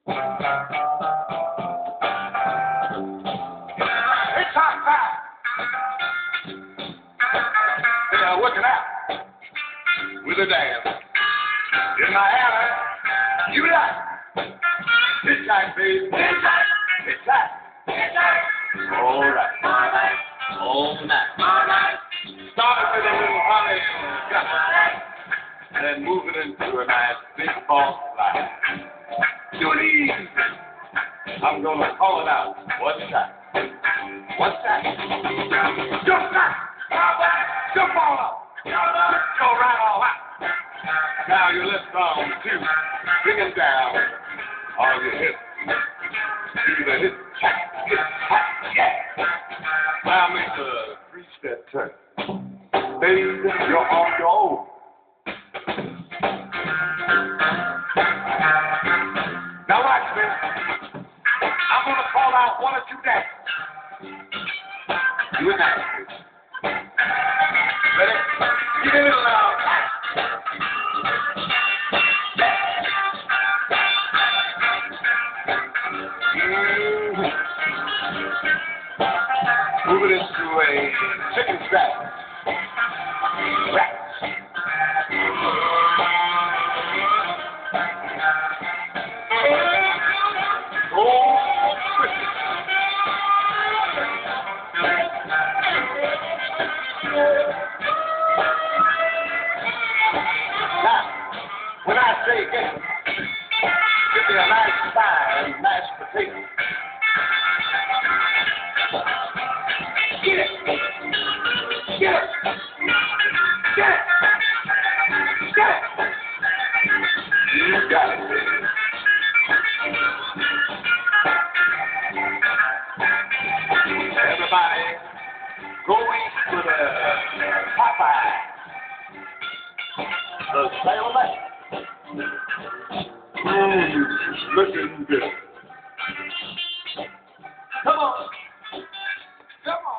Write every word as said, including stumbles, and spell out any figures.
It's hot time. They're working out with a dance. In my alley, you like. Hitch, baby. Hitch, hitch, hitch. All right. All right. All night. All night. Started with a little honey and then moving into a nice big false line. Do it easy. I'm gonna call it out. One shot. One shot. Jump back. Jump on up. Go right on out. Now your left arm too. Bring it down. On your hips. Do the hip tap, hip tap, yeah. Now make a three-step turn. Baby, you're on your own. Now watch me. I'm gonna call out one or two dances. Do it now. Ready? Get a little loud. Move it into a chicken strap. Strap. Oh, quick. Now, when I say get it, give me a nice fine mashed potato. Get it! Get it! Get it! Get it! You got it, baby. Everybody, go eat to the Popeye. The sailor. Mmm, looking good. Come on. Come on.